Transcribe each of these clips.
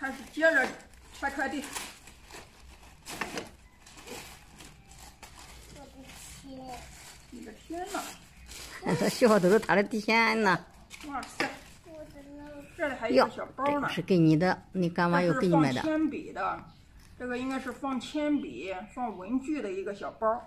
开始接着拆快递。 我的天！ 你的天哪！ 笑都是他的天呐！ 哇塞！ 我的那这里还有一个小包呢， 这个是给你的，你干妈又给你买的。 这是放铅笔的，这个应该是放铅笔、放文具的一个小包。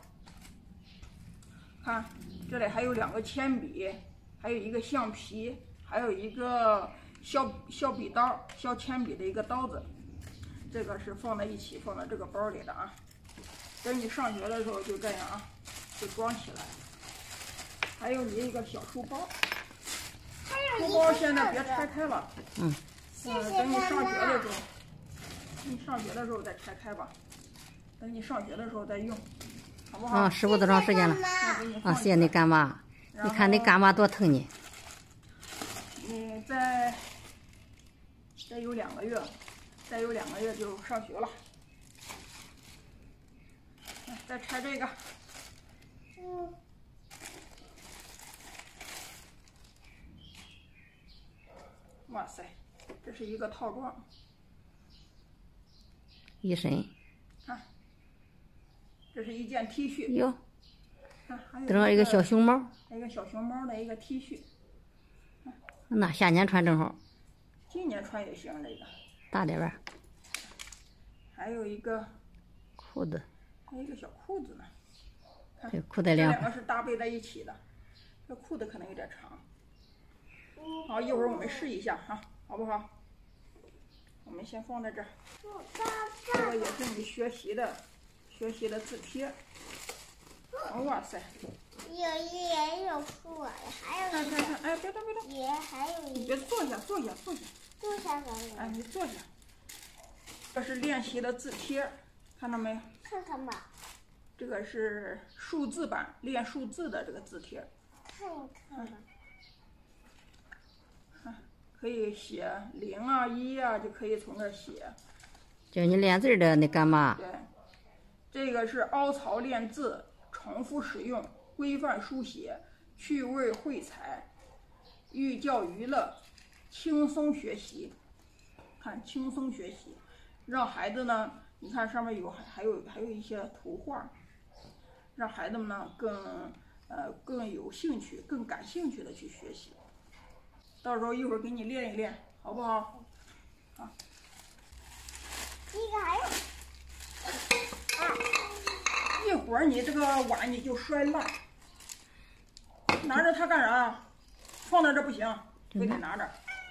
看，这里还有2个铅笔，还有一个橡皮，还有一个削笔刀、削铅笔的一个刀子。这个是放在一起，放在这个包里的啊。等你上学的时候就这样啊，就装起来。还有你一个小书包，书包现在别拆开了。 嗯。 等你上学的时候，再拆开吧。等你上学的时候再用，好不好？ 啊，使不多长时间了。啊，谢谢你干妈。你看你干妈多疼你。 你再有2个月，就上学了。再拆这个。哇塞，这是一个套装。 一身。 看，这是一件 T 恤。 哟。 看，还有这一个小熊猫。 一个小熊猫的一个 T 恤。 那夏天穿正好。 今年穿也行，这个。 大点吧。 还有一个裤子。 还有一个小裤子呢。 这裤带凉快。这2个是搭配在一起的，这裤子可能有点长。好，一会儿我们试一下哈，好不好？我们先放在这儿。这个也是你学习的字帖。哇塞！ 也有树，还有看，哎，别动！ 也还有你别坐下。 坐下可以。 哎，你坐下。这是练习的字帖，看到没有？ 看看吧。 这个是数字版，练数字的这个字帖。 看一看吧。 可以写0啊、1啊，就可以从这儿写。 教你练字的那干妈。 对，这个是凹槽练字，重复使用，规范书写，趣味绘采，寓教于乐，轻松学习。看，轻松学习，让孩子呢，你看上面还有一些图画，让孩子们呢更有兴趣、更感兴趣的去学习。到时候一会儿给你练一练，好不好？啊。 这个还有。 一会儿你这个碗你就摔烂，拿着它干啥？放在这不行，非得拿着。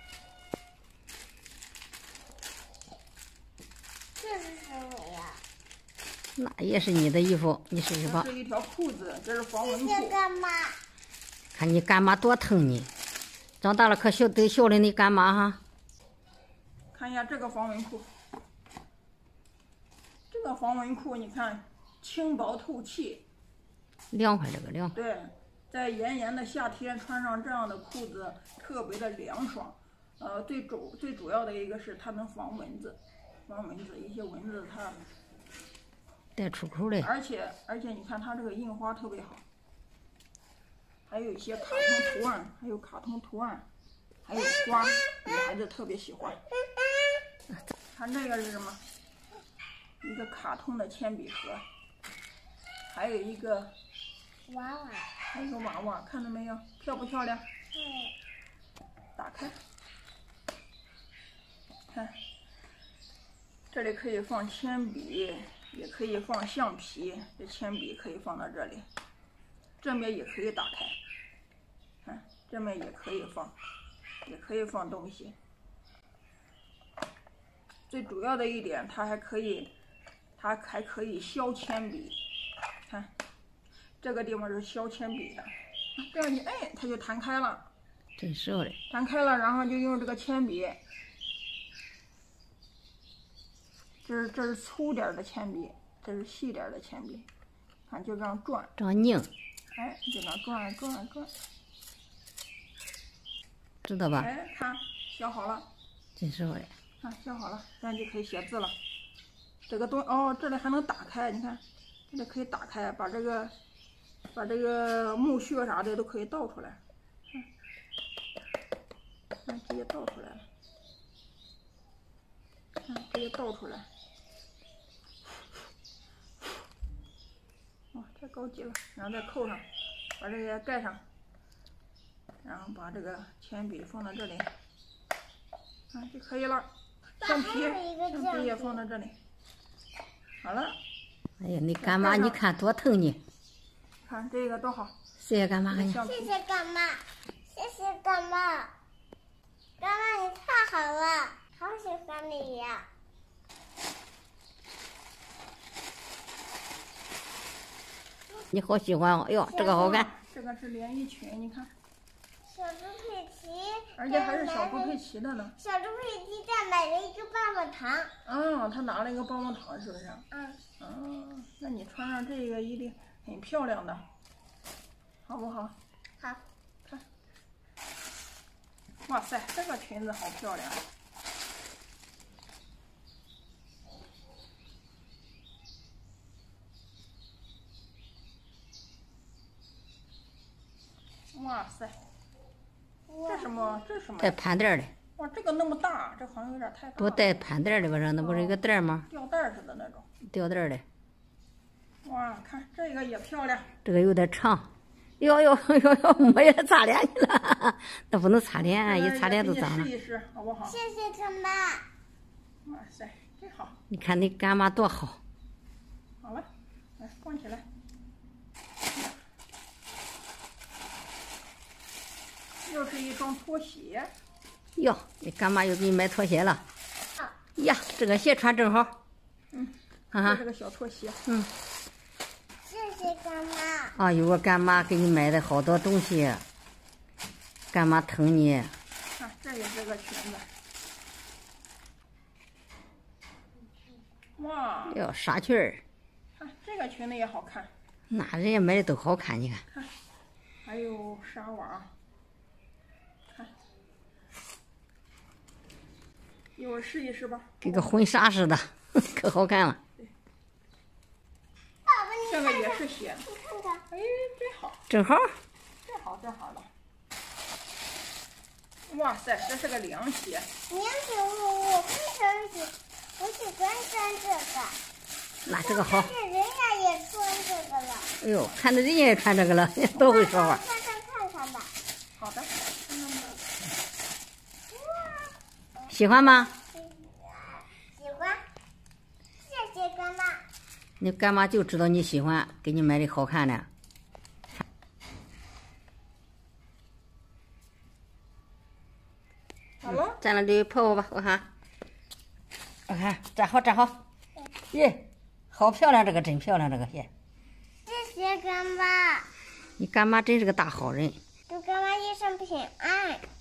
这是什么呀？ 那也是你的衣服，你试试吧。 这是一条裤子，这是防蚊裤。 谢谢干妈。 看你干妈多疼你，长大了可得孝顺你干妈哈。 看一下这个防蚊裤，这个防蚊裤你看轻薄透气， 凉快，这个凉快。 对，在炎炎的夏天穿上这样的裤子特别的凉爽。最主要的一个是它能防蚊子，一些蚊子它带出口的。 而且你看它这个印花特别好，还有一些卡通图案，还有花，女孩子特别喜欢。看这个是什么？一个卡通的铅笔盒，还有一个娃娃， 还有一个娃娃，看到没有？漂不漂亮？打开，看，这里可以放铅笔，也可以放橡皮，这铅笔可以放到这里，正面也可以打开，看，正面也可以放东西。最主要的一点，它还可以削铅笔，看，这个地方是削铅笔的，这样你按它就弹开了， 真瘦的。 弹开了，然后就用这个铅笔，这是粗点的铅笔，这是细点的铅笔，看就这样转， 这样拧， 哎，就这样转， 知道吧？ 哎，看削好了， 真瘦的。 看削好了，这样就可以写字了。这个哦，这里还能打开，你看，这里可以打开，把这个木屑啥的都可以倒出来，看，直接倒出来了。看， 看这个倒出来，哇，太高级了！然后再扣上，把这个盖上，然后把这个铅笔放到这里，啊，就可以了。橡皮也放到这里，好了。 哎呀，你干妈，你看多疼你！ 看这个多好！ 谢谢干妈， 谢谢干妈，谢谢干妈，干妈你太好了，好喜欢你呀！ 你好喜欢哦！哎呦，这个好看。 这个是连衣裙，你看。 小猪佩奇， 而且还是小猪佩奇的呢。 小猪佩奇再买了一个棒棒糖。 嗯，他拿了一个棒棒糖，是不是？ 嗯。 嗯，那你穿上这个一定很漂亮的，好不好？ 好。 看，哇塞，这个裙子好漂亮。哇塞，这什么？这什么？ 带盘带的。 哇，这个那么大，这好像有点太大了。 不带盘带的吧？这那不是一个带吗？ 吊带似的那种。 吊带的。 哇，看这个也漂亮。 这个有点长。哟哟哟哟，我也擦脸去了，那不能擦脸，一擦脸都脏了。 试一试，好不好？ 谢谢干妈。 哇塞，真好！ 你看你干妈多好。 好了，来放起来。又是一双拖鞋。 哟，你干妈又给你买拖鞋了。呀，这个鞋穿正好。 嗯。 啊。 这个小拖鞋。 嗯。 谢谢干妈。 啊，有个干妈给你买的好多东西。干妈疼你。 看，这也是个裙子。哇。 哟，纱裙儿。 看这个裙子也好看。 那人家买的都好看，你看。 看，还有纱网。一会儿试一试吧， 跟个婚纱似的，可好看了。 爸爸，你这个也是鞋， 你看看， 哎，真好， 正好， 正好的。哇塞，这是个凉鞋。 凉鞋我非常喜欢穿这个。 那这个好。 看人家也穿这个了。 哎呦，看着人家也穿这个了，多会说话。 看看吧。 好的。 喜欢吗？ 喜欢，谢谢干妈。 你干妈就知道你喜欢，给你买的好看的。 好了， 站那里泡泡吧，我看。我看，站好站好。耶，好漂亮，这个真漂亮，这个鞋。 谢谢干妈。 你干妈真是个大好人。 祝干妈一生平安。